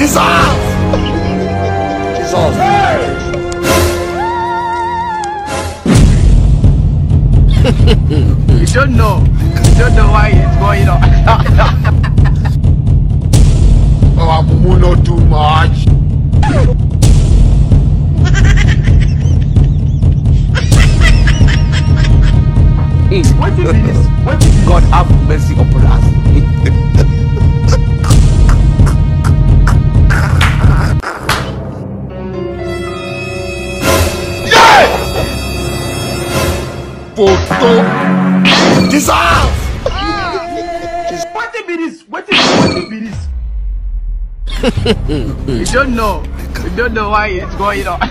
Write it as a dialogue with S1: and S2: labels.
S1: Dissolve! Dissolve.
S2: You don't know. You don't know why it's going on.
S1: Oh, I'm not too much.
S2: What is this? What is this? God have mercy upon us.
S1: Photo. Dissolve!
S2: What be this? What be this? You don't know. You don't know why it's going on.